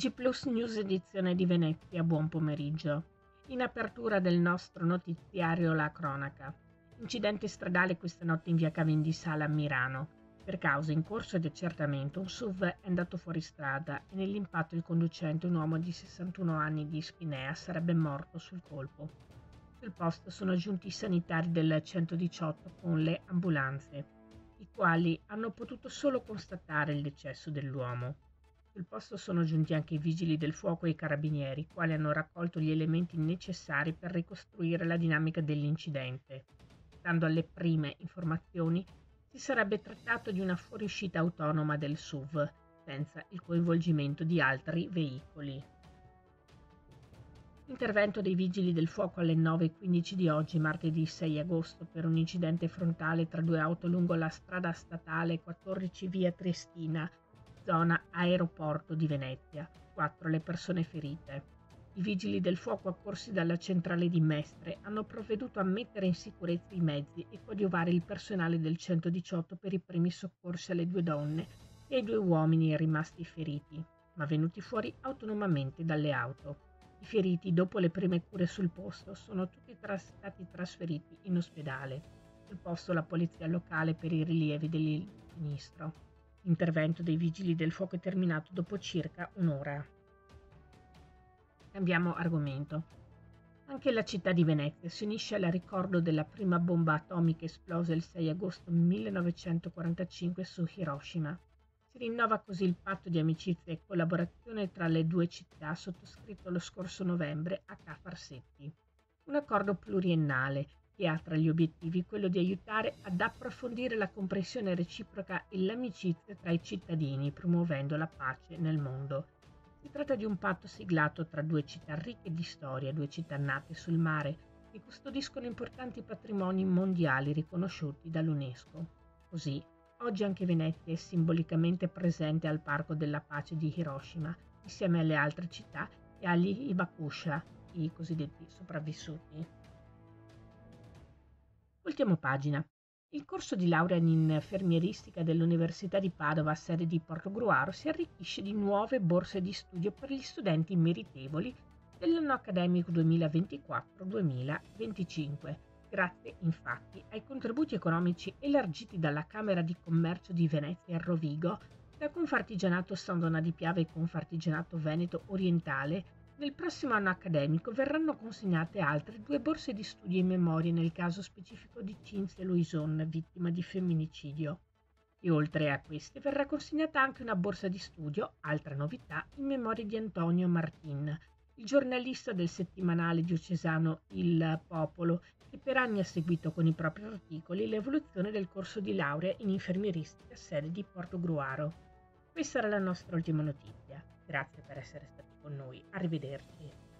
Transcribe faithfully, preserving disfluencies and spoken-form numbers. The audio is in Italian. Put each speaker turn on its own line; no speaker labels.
T G Plus News edizione di Venezia, buon pomeriggio. In apertura del nostro notiziario la cronaca. Incidente stradale questa notte in via Cavendi Sala a Milano. Per causa in corso di accertamento un S U V è andato fuori strada e nell'impatto il conducente, un uomo di sessantuno anni di Ispinea, sarebbe morto sul colpo. Sul posto sono giunti i sanitari del centodiciotto con le ambulanze, i quali hanno potuto solo constatare il decesso dell'uomo. Sul posto sono giunti anche i vigili del fuoco e i carabinieri, i quali hanno raccolto gli elementi necessari per ricostruire la dinamica dell'incidente. Stando alle prime informazioni, si sarebbe trattato di una fuoriuscita autonoma del S U V, senza il coinvolgimento di altri veicoli. Intervento dei vigili del fuoco alle nove e quindici di oggi, martedì sei agosto, per un incidente frontale tra due auto lungo la strada statale quattordici via Triestina, zona aeroporto di Venezia. Quattro le persone ferite. I vigili del fuoco accorsi dalla centrale di Mestre hanno provveduto a mettere in sicurezza i mezzi e coadiuvare il personale del centodiciotto per i primi soccorsi alle due donne e ai due uomini rimasti feriti, ma venuti fuori autonomamente dalle auto. I feriti, dopo le prime cure sul posto, sono tutti tras- stati trasferiti in ospedale. Sul posto la polizia locale per i rilievi del sinistro. L'intervento dei vigili del fuoco è terminato dopo circa un'ora. Cambiamo argomento. Anche la città di Venezia si unisce al ricordo della prima bomba atomica esplosa il sei agosto millenovecentoquarantacinque su Hiroshima. Si rinnova così il patto di amicizia e collaborazione tra le due città sottoscritto lo scorso novembre a Ca' Farsetti. Un accordo pluriennale che ha tra gli obiettivi quello di aiutare ad approfondire la comprensione reciproca e l'amicizia tra i cittadini, promuovendo la pace nel mondo. Si tratta di un patto siglato tra due città ricche di storia, due città nate sul mare, che custodiscono importanti patrimoni mondiali riconosciuti dall'UNESCO. Così, oggi anche Venezia è simbolicamente presente al Parco della Pace di Hiroshima, insieme alle altre città e agli Hibakusha, i cosiddetti sopravvissuti. Ultima pagina. Il corso di laurea in infermieristica dell'Università di Padova, sede di Portogruaro, si arricchisce di nuove borse di studio per gli studenti meritevoli dell'anno accademico duemilaventiquattro duemilaventicinque, grazie infatti ai contributi economici elargiti dalla Camera di Commercio di Venezia e Rovigo, da Confartigianato San Donà di Piave e Confartigianato Veneto Orientale. Nel prossimo anno accademico verranno consegnate altre due borse di studio in memoria nel caso specifico di Cinzia Luison, vittima di femminicidio. E oltre a queste verrà consegnata anche una borsa di studio, altra novità, in memoria di Antonio Martin, il giornalista del settimanale diocesano Il Popolo, che per anni ha seguito con i propri articoli l'evoluzione del corso di laurea in infermieristica sede di Portogruaro. Questa era la nostra ultima notizia. Grazie per essere stati con noi. Arrivederci.